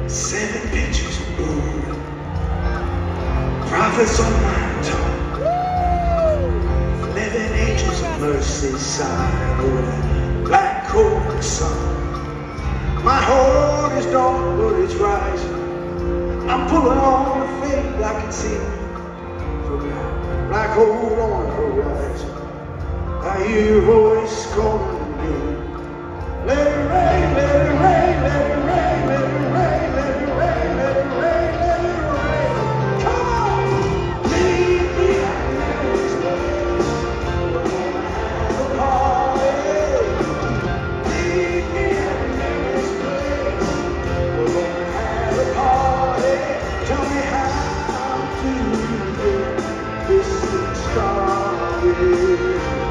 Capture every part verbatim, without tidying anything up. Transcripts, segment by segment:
Seven pictures of gold, prophets on my tongue, eleven angels of mercy side over that black cold sun. My heart is dark, but it's rising. I'm pulling on the faith I can see from that black hole on the horizon. I hear your voice calling me. Let it rain, let it rain, let it rain, let it rain, let it rain, let it rain, let it rain. Come on! Leave me at this place. We're gonna have a party. Leave me at this place. We're gonna have a party. Tell me how to get this thing started.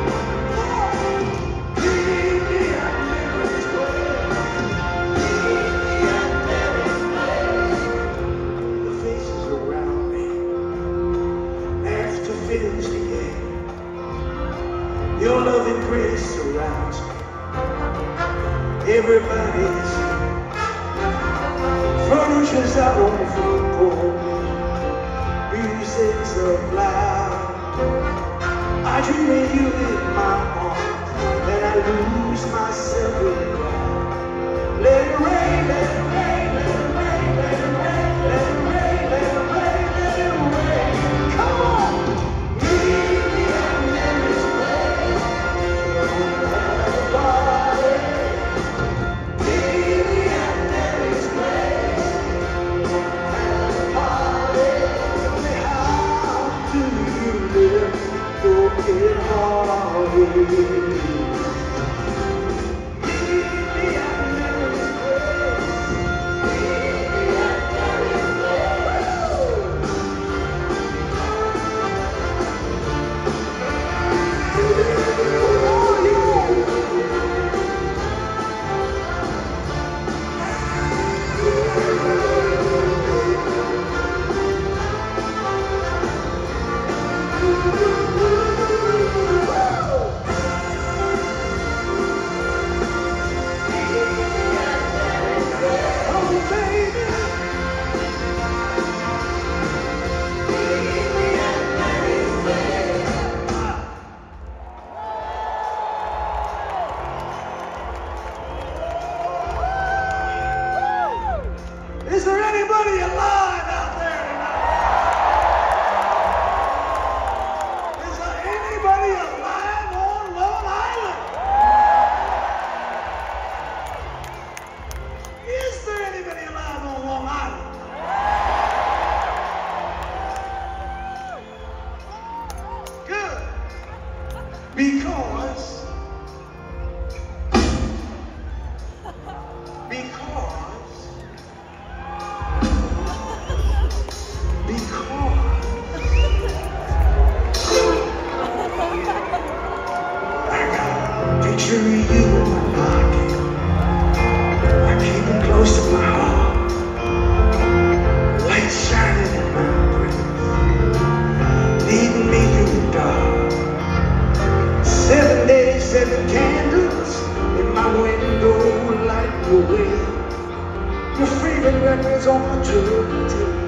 Fills the air. Your loving grace surrounds me. Everybody's furniture's out on the front porch. Music's up loud. I dream of you in my arms, and I lose myself in the crowd. Let it rain, let it rain, let it rain, let it rain, let it rain, let it rain, let it rain. Come on! Is there anybody alive out there tonight? Is there anybody alive on Long Island? Is there anybody alive on Long Island? Good. Because because picture of you in my pocket. I keep it close to my heart. Light shining in my breath, leading me through the dark. Seven days, seven candles in my window, light the way. Your favorite records on the turntable.